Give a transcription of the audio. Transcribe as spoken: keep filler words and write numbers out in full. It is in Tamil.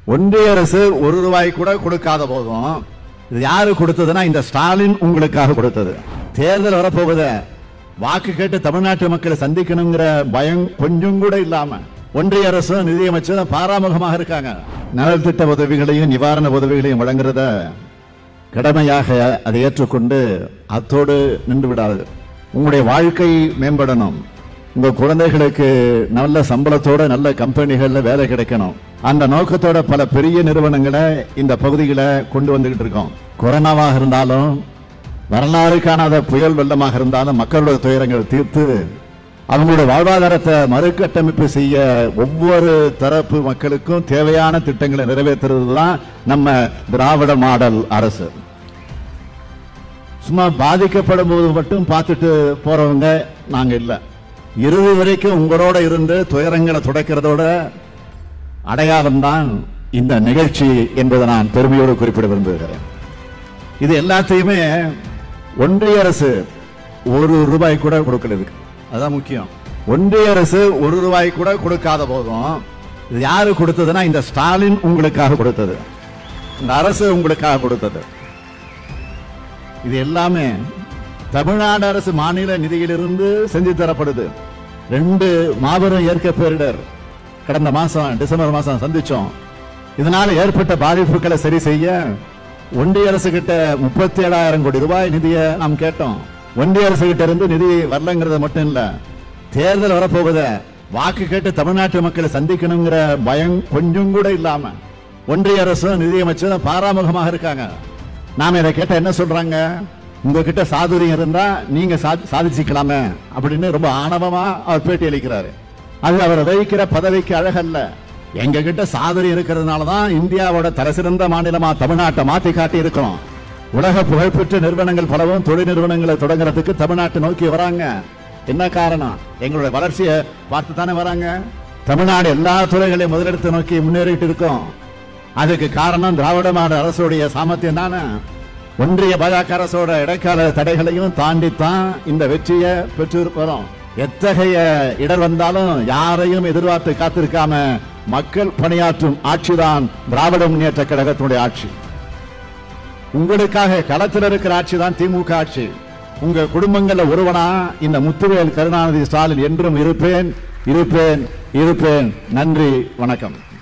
ஒன்றிய அரசு ஒரு ரூபாய் கூட கொடுக்காத போதும் இது யாரு கொடுத்ததுன்னா இந்த ஸ்டாலின் உங்களுக்காக கொடுத்தது. தேர்தல் வரப்போகுது, வாக்கு கேட்டு தமிழ்நாட்டு மக்களை சந்திக்கணுங்கிற பயம் கொஞ்சம் கூட இல்லாம ஒன்றிய அரசும் நிதியமைச்சரும் பாராமுகமாக இருக்காங்க. நலத்திட்ட உதவிகளையும் நிவாரண உதவிகளையும் வழங்குறத கடமையாக அதை ஏற்றுக்கொண்டு அத்தோடு நின்று விடாது. உங்களுடைய வாழ்க்கை மேம்படணும், உங்க குழந்தைகளுக்கு நல்ல சம்பளத்தோட நல்ல கம்பெனிகள்ல வேலை கிடைக்கணும். அந்த நோக்கத்தோட பல பெரிய நிறுவனங்களை இந்த பகுதிகளை கொண்டு வந்துகிட்டு இருக்கோம். கொரோனாவாக இருந்தாலும், வரலாறு காணாத புயல் வெள்ளமாக இருந்தாலும் மக்களுடைய துயரங்கள் தீர்த்து அவங்களுடைய வாழ்வாதாரத்தை மறுகட்டமைப்பு செய்ய ஒவ்வொரு தரப்பு மக்களுக்கும் தேவையான திட்டங்களை நிறைவேற்றுறது தான் நம்ம திராவிட மாடல் அரசு. சும்மா பாதிக்கப்படும் போது மட்டும் பார்த்துட்டு போறவங்க நாங்க இல்லை. இறுதி வரைக்கும் உங்களோட இருந்து துயரங்களை துடைக்கிறதோட அடையாளம் தான் இந்த நிகழ்ச்சி என்பதை நான் பெருமையோடு குறிப்பிட விரும்புகிறேன். இது எல்லாத்தையுமே ஒன்றிய அரசு ஒரு ரூபாய் கூட கொடுக்கல. அதான் முக்கியம். ஒன்றிய அரசு ஒரு ரூபாய் கூட கொடுக்காத போதும் இது யாரு கொடுத்ததுன்னா இந்த ஸ்டாலின் உங்களுக்காக கொடுத்தது, இந்த அரசு உங்களுக்காக கொடுத்தது. இது எல்லாமே தமிழ்நாடு அரசு மாநில நிதியிலிருந்து செஞ்சு தரப்படுது. ரெண்டு மாபெரும் இயற்கை பேரிடர் கடந்த மாசம் டிசம்பர் மாசம் சந்திச்சோம். இதனால ஏற்பட்ட பாதிப்புகளை சரி செய்ய ஒன்றிய அரசு கிட்ட முப்பத்தி ஏழாயிரம் கோடி ரூபாய் நிதியை நாம் கேட்டோம். ஒன்றிய அரசு கிட்ட இருந்து நிதி வரலங்கிறது மட்டும் இல்ல, தேர்தல் வரப்போகுது, வாக்கு கேட்டு தமிழ்நாட்டு மக்களை சந்திக்கணுங்கிற பயம் கொஞ்சம் கூட இல்லாம ஒன்றிய அரசும் நிதியமைச்சரும் பாராமுகமாக இருக்காங்க. நாம இதை கேட்ட என்ன சொல்றாங்க, உங்ககிட்ட சாதுரியம் இருந்தா நீங்க சாதிச்சுக்கலாமே அப்படின்னு ரொம்ப ஆணவமா அவர் பேட்டி அளிக்கிறாரு. அது அவர் வகிக்கிற பதவிக்கு அழகல்ல. எங்க கிட்ட சாதுரியம் இருக்கிறதுனாலதான் இந்தியாவோட தலைசிறந்த மாநிலமா தமிழ்நாட்டை மாத்தி காட்டி இருக்கிறோம். உலக புகழ்பெற்ற நிறுவனங்கள் பலவும் தொழில் நிறுவனங்களை தொடங்குறதுக்கு தமிழ்நாட்டை நோக்கி வராங்க. என்ன காரணம்? எங்களுடைய வளர்ச்சியை பார்த்து தானே வராங்க. தமிழ்நாடு எல்லா துறைகளையும் முதலிடத்தை நோக்கி முன்னேறிட்டு இருக்கோம். அதுக்கு காரணம் திராவிட மாடல் அரசுடைய சாமர்த்தியம் தானே. ஒன்றிய பாஜக அரசோட இடைக்கால தடைகளையும் தாண்டித்தான் இந்த வெற்றியை பெற்றிருக்கிறோம். எத்தகைய இடர் வந்தாலும் யாரையும் எதிர்பார்த்து காத்திருக்காம மக்கள் பணியாற்றும் ஆட்சிதான் திராவிட முன்னேற்ற கழகத்தினுடைய ஆட்சி. உங்களுக்காக களத்தில் இருக்கிற ஆட்சி தான் திமுக ஆட்சி. உங்க குடும்பங்கள்ல ஒருவனா இந்த முத்துவேல் கருணாநிதி ஸ்டாலின் என்றும் இருப்பேன் இருப்பேன் இருப்பேன். நன்றி, வணக்கம்.